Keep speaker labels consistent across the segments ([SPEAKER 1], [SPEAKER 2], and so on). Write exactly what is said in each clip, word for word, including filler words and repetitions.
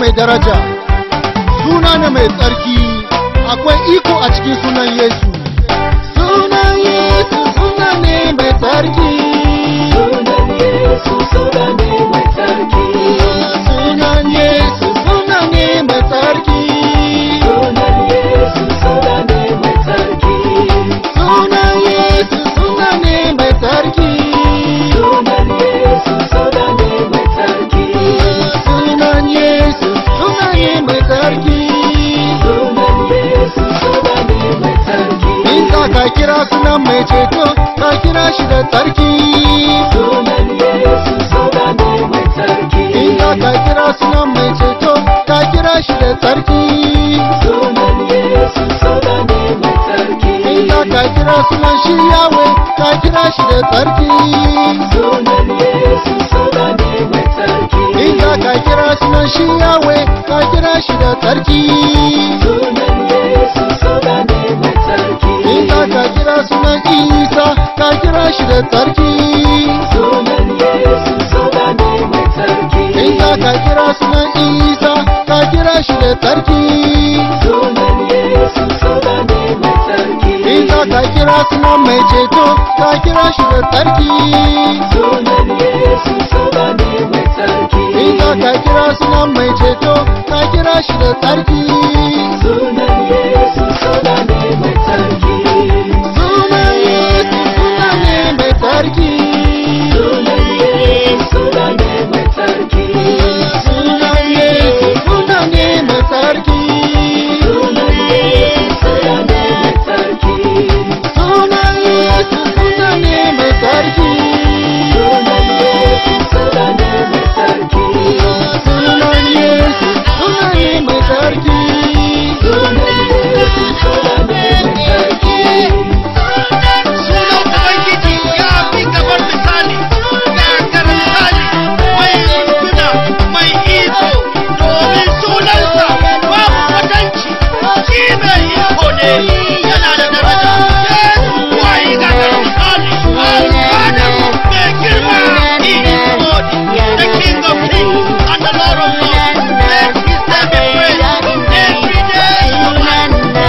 [SPEAKER 1] mai daraja, suna ne mai tsarki, akwai iko a cikin sunan Yesu. Sunan Yesu suna ne mai tsarki.
[SPEAKER 2] Sunan Yesu suna ne mai tsarki.
[SPEAKER 1] Sunan Yesu suna ne mai tsarki.
[SPEAKER 2] Sunan Yesu suna ne mai tsarki.
[SPEAKER 1] Sunan Yesu suna ne mai tsarki.
[SPEAKER 2] Sunan Yesu suna ne mai tsarki.
[SPEAKER 1] Sunan Yesu suna ne mai tsarki.
[SPEAKER 2] Sunan Yesu suna ne mai tsarki.
[SPEAKER 1] In za ka kira sunan mai ceto, ka kira shi da tsarki.
[SPEAKER 2] Sunan Yesu suna ne mai tsarki.
[SPEAKER 1] In za ka kira sunan mai ceto, ka kira shi da tsarki.
[SPEAKER 2] Sunan Yesu suna ne mai tsarki.
[SPEAKER 1] In za ka kira sunan shi Yahweh, ka kira shi da tsarki.
[SPEAKER 2] Sunan Yesu suna ne mai tsarki.
[SPEAKER 1] In za ka kira sunan shi Yahweh, ka kira shi da tsarki.
[SPEAKER 2] Sunan Yesu suna ne mai tsarki.
[SPEAKER 1] In za ka kira sunan Isa, ka kira shi da tsarki.
[SPEAKER 2] Sunan Yesu suna ne mai tsarki.
[SPEAKER 1] In za ka kira sunan Isa, ka kira shi da tsarki.
[SPEAKER 2] Sunan Yesu suna ne mai tsarki.
[SPEAKER 1] In za ka kira sunan mai ceto, ka kira shi da tsarki.
[SPEAKER 2] Sunan Yesu suna ne mai tsarki.
[SPEAKER 1] In za ka kira sunan mai ceto, ka kira shi da tsarki.
[SPEAKER 2] Sunan Yesu suna ne mai tsarki.
[SPEAKER 1] Sunan Yesu suna ne mai tsarki.
[SPEAKER 2] Sunan Yesu suna ne mai tsarki.
[SPEAKER 1] Sunan Yesu suna ne mai tsarki.
[SPEAKER 2] Sunan Yesu suna ne mai tsarki.
[SPEAKER 1] Sunan Yesu suna ne mai tsarki.
[SPEAKER 2] Sunan Yesu suna ne mai tsarki.
[SPEAKER 1] Sunan Yesu suna ne mai tsarki.
[SPEAKER 2] Sunan Yesu suna ne mai tsarki.
[SPEAKER 3] Sunan Ubangiji ya fi gabar misali, ya kar misali, mai runduna, mai iko, domin sunansa babu kwatanci, shi mai iko ne, yana da daraja. Yesu wayi gagar misali, Alfada mai girma, he is God, the King of Kings and the Lord of Lords. Let his name be praised every day of life.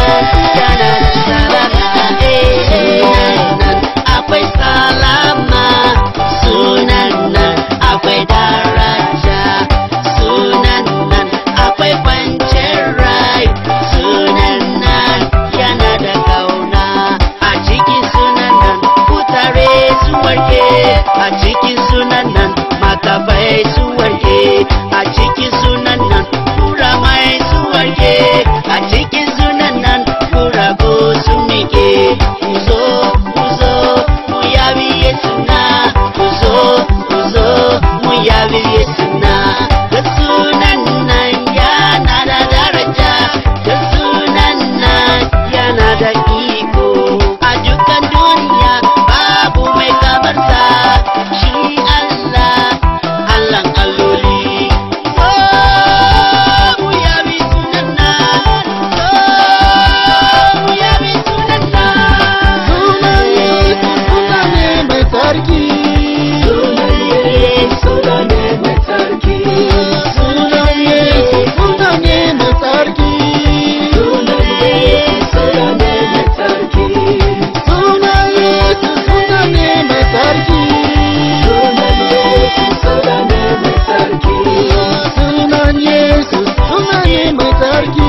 [SPEAKER 4] Akwai salama, sunan nan akwai daraja, sunan nan akwai kwanciyar rai, sunan nan yana da kauna. A cikin sunan nan kutare su warke, a cikin sunan nan makafai su warke, a cikin sunan nan kuramai su warke, a cikin sunan nan kurago su mike. Uzo, uzo, mu yabi Yesu na, uzo, uzo, mu yabi Yesu na. Da sunan nan yana da daraja, da sunan nan yana da iko. A dukkan duniya babu mai kamarsa, shi Allah, Allahn alloli. Oh, mu yabi sunan nan, oh, mu yabi sunan nan.
[SPEAKER 1] Sunan Yesu suna ne mai tsarki.
[SPEAKER 2] Sunan Yesu suna ne mai tsarki.
[SPEAKER 1] Sunan Yesu suna ne mai tsarki.
[SPEAKER 2] Sunan Yesu suna ne mai tsarki.
[SPEAKER 1] Sunan Yesu suna ne mai tsarki.
[SPEAKER 2] Sunan Yesu suna ne mai tsarki.
[SPEAKER 1] Sunan Yesu suna ne mai tsarki.